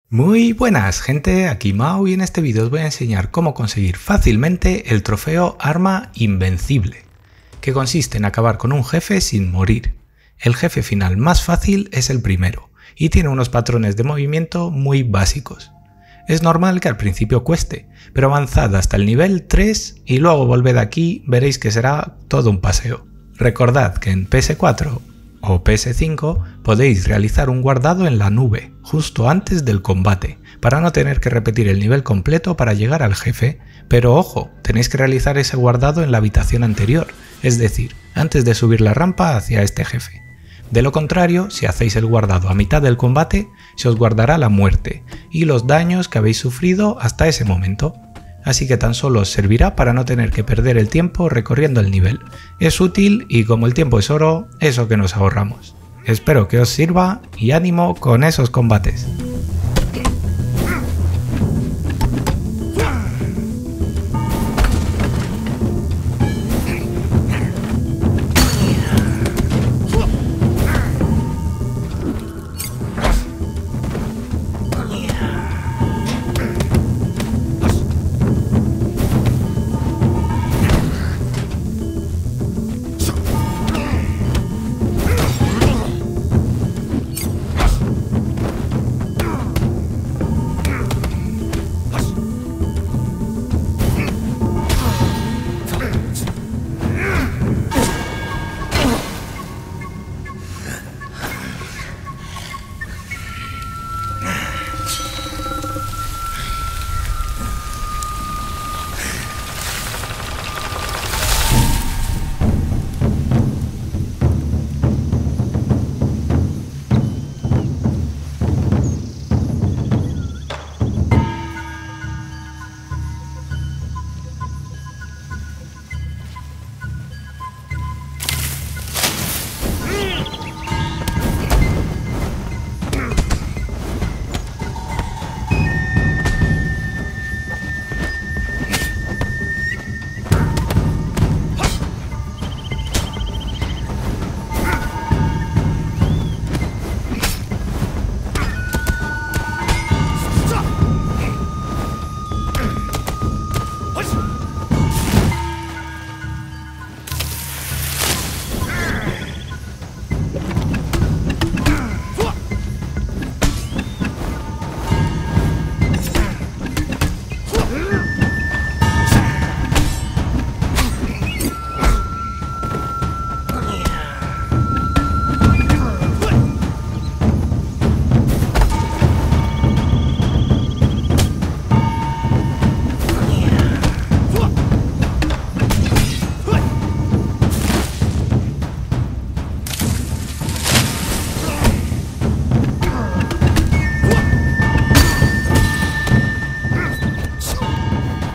Muy buenas gente, aquí Mau y en este vídeo os voy a enseñar cómo conseguir fácilmente el trofeo Arma Invencible, que consiste en acabar con un jefe sin morir. El jefe final más fácil es el primero y tiene unos patrones de movimiento muy básicos. Es normal que al principio cueste, pero avanzad hasta el nivel 3 y luego volved aquí, veréis que será todo un paseo. Recordad que en PS4 o PS5 podéis realizar un guardado en la nube justo antes del combate para no tener que repetir el nivel completo para llegar al jefe, pero ojo, tenéis que realizar ese guardado en la habitación anterior, es decir, antes de subir la rampa hacia este jefe. De lo contrario, si hacéis el guardado a mitad del combate, se os guardará la muerte y los daños que habéis sufrido hasta ese momento. Así que tan solo os servirá para no tener que perder el tiempo recorriendo el nivel. Es útil y como el tiempo es oro, eso que nos ahorramos. Espero que os sirva y ánimo con esos combates.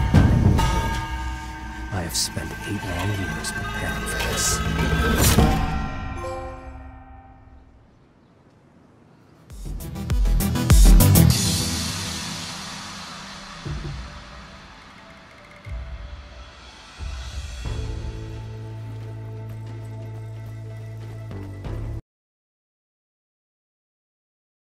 I have spent 8 long years preparing for this.